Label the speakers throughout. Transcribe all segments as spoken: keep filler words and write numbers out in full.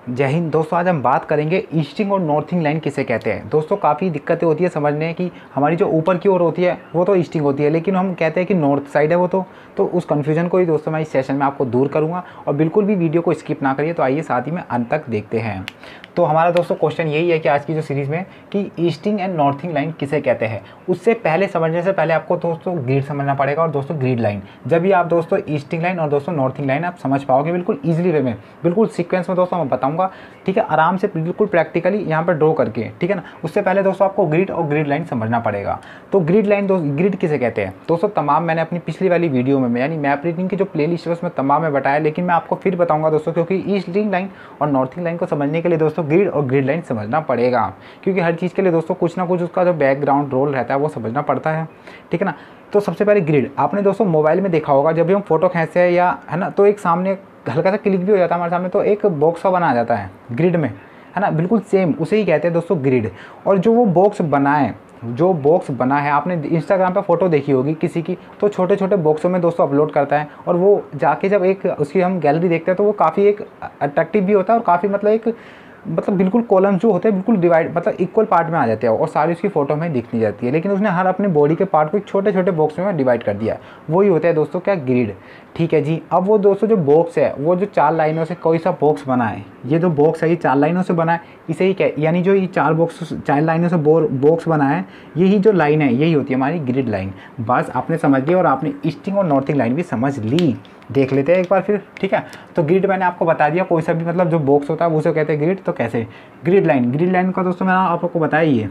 Speaker 1: जय हिंद दोस्तों। आज हम बात करेंगे ईस्टिंग और नॉर्थिंग लाइन किसे कहते हैं। दोस्तों काफ़ी दिक्कतें होती है समझने की, हमारी जो ऊपर की ओर होती है वो तो ईस्टिंग होती है, लेकिन हम कहते हैं कि नॉर्थ साइड है वो तो तो उस कन्फ्यूजन को ही दोस्तों मैं इस सेशन में आपको दूर करूंगा। और बिल्कुल भी वीडियो को स्किप ना करिए। तो आइए साथ ही में अंत तक देखते हैं। तो हमारा दोस्तों क्वेश्चन यही है कि आज की जो सीरीज़ में कि ईस्टिंग एंड नॉर्थिंग लाइन किसे कहते हैं, उससे पहले समझने से पहले आपको दोस्तों ग्रिड समझना पड़ेगा। और दोस्तों ग्रिड लाइन, जब भी आप दोस्तों ईस्टिंग लाइन और दोस्तों नॉर्थिंग लाइन आप समझ पाओगे बिल्कुल ईजिली वे में, बिल्कुल सीक्वेंस में दोस्तों मैं बताऊंगा, ठीक है, आराम से बिल्कुल प्रैक्टिकली यहाँ पर ड्रॉ करके, ठीक है ना। उससे पहले दोस्तों आपको ग्रिड और ग्रिड लाइन समझना पड़ेगा। तो ग्रिड लाइन दोस्तों, ग्रिड किसे कहते हैं दोस्तों, तमाम मैंने अपनी पिछली वाली वीडियो में यानी मैप रीडिंग की जो प्लेलिस्ट है उसमें तमाम में बताया, लेकिन मैं आपको फिर बताऊंगा दोस्तों, क्योंकि ईस्टिंग लाइन और नॉर्थिंग लाइन को समझने के लिए दोस्तों ग्रिड और ग्रिड लाइन समझना पड़ेगा, क्योंकि हर चीज़ के लिए दोस्तों कुछ ना कुछ उसका जो बैकग्राउंड रोल रहता है वो समझना पड़ता है, ठीक है ना। तो सबसे पहले ग्रिड, आपने दोस्तों मोबाइल में देखा होगा, जब भी हम फोटो खींचते हैं या है ना, तो एक सामने हल्का सा क्लिक भी हो जाता है हमारे सामने, तो एक बॉक्स सा बना जाता है ग्रिड में, है ना, बिल्कुल सेम उसे ही कहते हैं दोस्तों ग्रिड। और जो वो बॉक्स बना है, जो बॉक्स बना है, आपने इंस्टाग्राम पे फोटो देखी होगी किसी की, तो छोटे छोटे बॉक्सों में दोस्तों अपलोड करता है, और वो जाके जब एक उसकी हम गैलरी देखते हैं तो वो काफ़ी एक अट्रैक्टिव भी होता है और काफ़ी मतलब एक मतलब बिल्कुल कॉलम्स जो होते हैं बिल्कुल डिवाइड मतलब इक्वल पार्ट में आ जाते हैं और सारी उसकी फोटो में दिखनी जाती है, लेकिन उसने हर अपने बॉडी के पार्ट को एक छोटे छोटे बॉक्स में डिवाइड कर दिया। वही होता है दोस्तों क्या, ग्रिड, ठीक है जी। अब वो दोस्तों जो बॉक्स है वो जो चार लाइनों से कोई सा बॉक्स बना है, ये जो बॉक्स है ये चार लाइनों से बना है, इसे ही क्या, यानी जो ये चार बॉक्स चार लाइनों से बॉक्स बना है, यही जो लाइन है यही होती है हमारी ग्रिड लाइन। बस आपने समझ लिया और आपने ईस्टिंग और नॉर्थिंग लाइन भी समझ ली। देख लेते हैं एक बार फिर, ठीक है। तो ग्रिड मैंने आपको बता दिया, कोई सा भी मतलब जो बॉक्स होता है उसे कहते हैं ग्रिड। तो कैसे ग्रिड लाइन, ग्रिड लाइन का दोस्तों मैंने आप लोग को बताया ही है,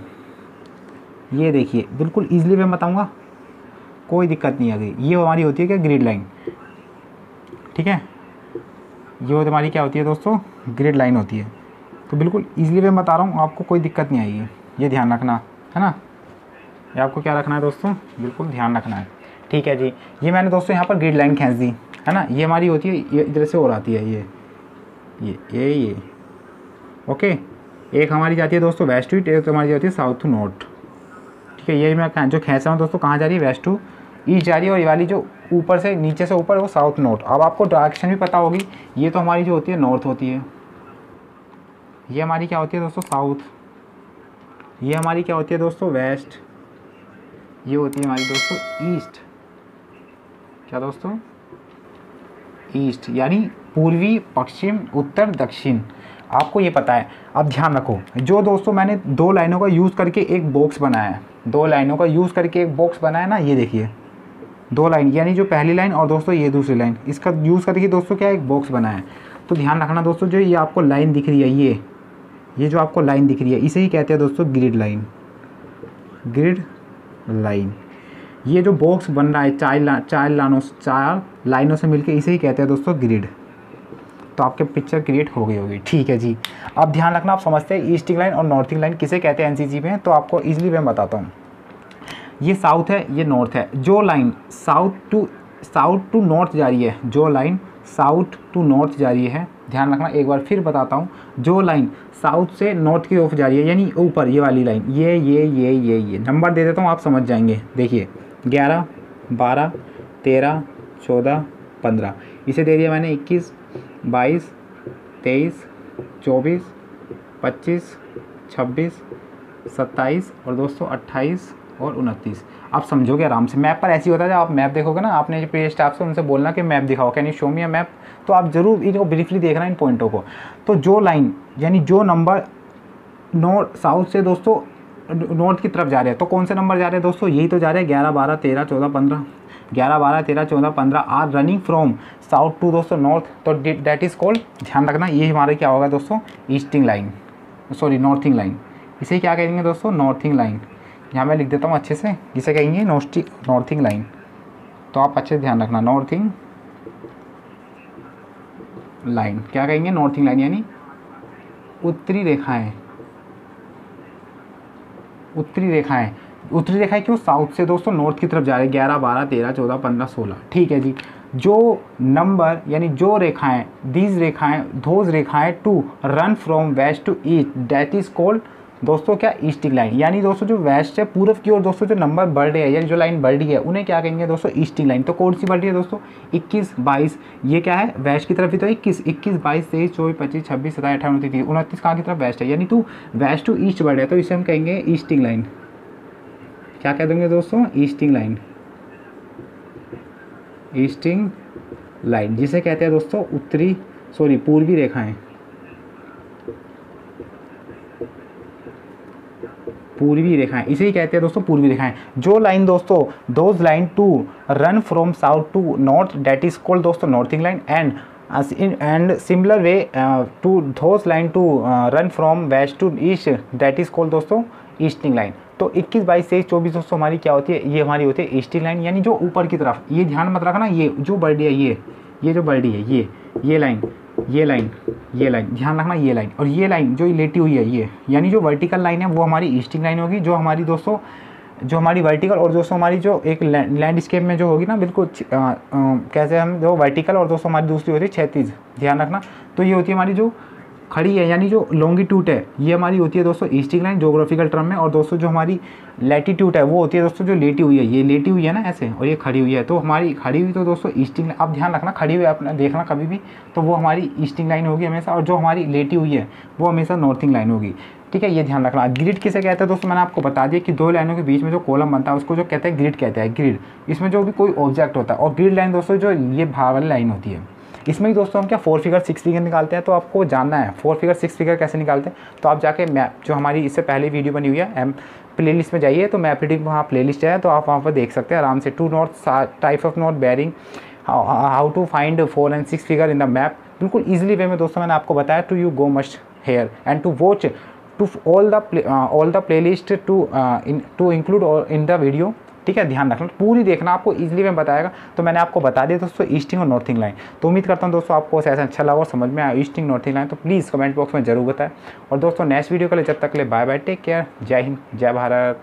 Speaker 1: ये देखिए बिल्कुल ईजिली मैं बताऊंगा, कोई दिक्कत नहीं आ गई। ये हमारी होती है क्या, ग्रिड लाइन, ठीक है। ये हमारी क्या होती है दोस्तों, ग्रिड लाइन होती है। तो बिल्कुल ईजिली मैं बता रहा हूँ, आपको कोई दिक्कत नहीं आएगी, ये ध्यान रखना है ना। ये आपको क्या रखना है दोस्तों, बिल्कुल ध्यान रखना है, ठीक है जी। ये मैंने दोस्तों यहाँ पर ग्रिड लाइन खींच दी, है ना। ये हमारी होती है, ये इधर से और आती है, ये ये ये ये ओके। एक हमारी जाती है दोस्तों वेस्ट टू ईस्ट, एक हमारी जाती है साउथ टू नॉर्थ, ठीक है। ये मैं जो खींच रहा हूँ दोस्तों कहाँ जा रही है, वेस्ट टू ईस्ट जा रही है, और ये वाली जो ऊपर से नीचे से ऊपर वो साउथ नॉर्थ। अब आपको डायरेक्शन भी पता होगी, ये तो हमारी जो होती है नॉर्थ होती है, ये हमारी क्या होती है दोस्तों साउथ, ये हमारी क्या होती है दोस्तों वेस्ट, ये होती है हमारी दोस्तों ईस्ट, क्या दोस्तों, ईस्ट, यानी पूर्वी पश्चिम उत्तर दक्षिण। आपको ये पता है। अब ध्यान रखो, जो दोस्तों मैंने दो लाइनों का यूज़ करके एक बॉक्स बनाया है, दो लाइनों का यूज़ करके एक बॉक्स बनाया ना, ये देखिए दो लाइन, यानी जो पहली लाइन और दोस्तों ये दूसरी लाइन, इसका यूज़ करके दोस्तों क्या एक बॉक्स बनाया है। तो ध्यान रखना दोस्तों, जो ये आपको लाइन दिख रही है, ये ये जो आपको लाइन दिख रही है, इसे ही कहते हैं दोस्तों ग्रिड लाइन, ग्रिड लाइन। ये जो बॉक्स बन रहा है चार ला, चार लाइनों चार लाइनों से मिलके, इसे ही कहते हैं दोस्तों ग्रिड। तो आपके पिक्चर क्रिएट हो गई होगी, ठीक है जी। अब ध्यान रखना, आप समझते हैं ईस्टिंग लाइन और नॉर्थिंग लाइन किसे कहते हैं एनसीसी में, तो आपको इजीली मैं बताता हूँ। ये साउथ है, ये नॉर्थ है। जो line south to south to north जा रही है, जो लाइन साउथ टू नॉर्थ जा रही है, ध्यान रखना, एक बार फिर बताता हूँ, जो लाइन साउथ से नॉर्थ की ओर जा रही है, यानी ऊपर ये वाली लाइन, ये ये ये ये ये नंबर दे देता हूँ, आप समझ जाएंगे। देखिए ग्यारह, बारह, तेरह, चौदह, पंद्रह, इसे दे दिया मैंने इक्कीस, बाईस, तेईस, चौबीस, पच्चीस, छब्बीस, सत्ताईस और दोस्तों अट्ठाईस और उनतीस। आप समझोगे आराम से। मैप पर ऐसी होता है, जब आप मैप देखोगे ना, आपने जो प्रिय स्टाफ से उनसे बोलना कि मैप दिखाओ, can you show me a map, तो आप जरूर इनको ब्रीफली देखना इन पॉइंटों को। तो जो लाइन यानी जो नंबर नॉर्थ साउथ से दोस्तों नॉर्थ की तरफ जा रहे हैं, तो कौन से नंबर जा रहे हैं दोस्तों, यही तो जा रहे हैं ग्यारह, बारह, तेरह, चौदह, पंद्रह, ग्यारह, बारह, तेरह, चौदह, पंद्रह are running from south to दोस्तों नॉर्थ। तो दैट इज़ कॉल्ड, ध्यान रखना, ये हमारे क्या होगा दोस्तों, easting line, sorry northing line. इसे क्या कहेंगे दोस्तों, नॉर्थिंग लाइन। यहाँ मैं लिख देता हूँ अच्छे से, जिसे कहेंगे नॉर्थिंग नॉर्थिंग लाइन। तो आप अच्छे से ध्यान रखना, नॉर्थिंग लाइन क्या कहेंगे, नॉर्थिंग लाइन, यानी उत्तरी रेखाएं, उत्तरी रेखाएं। उत्तरी रेखाएं क्यों, साउथ से दोस्तों नॉर्थ की तरफ जा रहे हैं, ग्यारह, बारह, तेरह, चौदह, पंद्रह, सोलह, ठीक है जी। जो नंबर यानी जो रेखाएं, दीज रेखाएं, धोज रेखाएं to run from west to east, that is called दोस्तों क्या ईस्टिंग लाइन, यानी दोस्तों जो वेस्ट है पूर्व की ओर दोस्तों जो नंबर बढ़ रहे हैं यानी जो लाइन बढ़ रही है उन्हें क्या कहेंगे दोस्तों ईस्टिंग लाइन। तो कौन सी बढ़ रही है दोस्तों इक्कीस बाईस, ये क्या है वेस्ट की तरफ ही तो इक्कीस इक्कीस बाईस तेईस चौबीस पच्चीस छब्बीस सत्ताईस अठारह उनतीस तीस उनतीस कहाँ की तरफ वेस्ट है, यानी टू वेस्ट टू ईस्ट बढ़ रहा है तो इसे हम कहेंगे ईस्टिंग लाइन। क्या कह देंगे दोस्तों ईस्टिंग लाइन, ईस्टिंग लाइन जिसे कहते हैं दोस्तों उत्तरी सॉरी पूर्वी रेखाएं, पूर्वी रेखाएं इसे ही कहते हैं दोस्तों पूर्वी रेखाएं। जो लाइन दोस्तों those line to run from south to north that is called दोस्तों northing line and and similar way to those line to run from west to east that is called दोस्तों ईस्टिंग लाइन। तो इक्कीस बाईस तेईस चौबीस दोस्तों हमारी क्या होती है, ये हमारी होती है ईस्टिंग लाइन, यानी जो ऊपर की तरफ, ये ध्यान मत रखना ये जो बर्डी है ये ये जो बर्डी है ये ये लाइन ये लाइन ये लाइन ध्यान रखना ये लाइन, और ये लाइन जो लेटी हुई है ये यानी जो वर्टिकल लाइन है वो हमारी ईस्टिंग लाइन होगी। जो हमारी दोस्तों जो हमारी वर्टिकल और दोस्तों हमारी जो एक लैंडस्केप में जो होगी ना बिल्कुल आ, आ, कैसे हम जो वर्टिकल और दोस्तों हमारी दूसरी होती है क्षैतिज, ध्यान रखना। तो ये होती है हमारी जो खड़ी है यानी जो लॉन्गिट्यूड है ये हमारी होती है दोस्तों ईस्टिंग लाइन जोग्राफिकल टर्म में, और दोस्तों जो हमारी लैटिट्यूड है वो होती है दोस्तों जो लेटी हुई है, ये लेटी हुई है ना ऐसे और ये खड़ी हुई है, तो हमारी खड़ी हुई तो दोस्तों ईस्टिंग लाइन। अब ध्यान रखना खड़ी हुई अपना देखना कभी भी तो वो हमारी ईस्टिंग लाइन होगी हमेशा, और जो हमारी लेटी हुई है वो हमेशा नॉर्थिंग लाइन होगी। ठीक है, ये ध्यान रखना। ग्रिड किसे कहते हैं दोस्तों, मैंने आपको बता दिया कि दो लाइनों के बीच में जो कॉलम बनता है उसको जो कहते हैं ग्रिड कहते हैं। ग्रिड इसमें जो भी कोई ऑब्जेक्ट होता है, और ग्रिड लाइन दोस्तों जो ये भाग वाली लाइन होती है इसमें ही दोस्तों हम क्या फोर फिगर सिक्स फिगर निकालते हैं। तो आपको जानना है फोर फिगर सिक्स फिगर कैसे निकालते हैं, तो आप जाके मैप जो हमारी इससे पहले वीडियो बनी हुई है एम प्ले लिस्ट में जाइए, तो मैप रीडिंग वहाँ प्ले लिस्ट है, तो आप वहाँ पर देख सकते हैं आराम से। To north type of north bearing how to find four and six figure in the map, बिल्कुल ईजिली वे में दोस्तों मैंने आपको बताया। To you go must here and to watch to all the all the play list to to include in the video. ठीक है, ध्यान रखना पूरी देखना, आपको इजीली में बताएगा। तो मैंने आपको बता दिया दोस्तों ईस्टिंग और नॉर्थिंग लाइन। तो उम्मीद करता हूँ दोस्तों आपको ऐसा अच्छा लगा और समझ में आया ईस्टिंग नॉर्थिंग लाइन, तो प्लीज़ कमेंट बॉक्स में जरूर बताएं। और दोस्तों नेक्स्ट वीडियो के लिए जब तक के लिए बाय बाय, टेक केयर, जय हिंद जय भारत।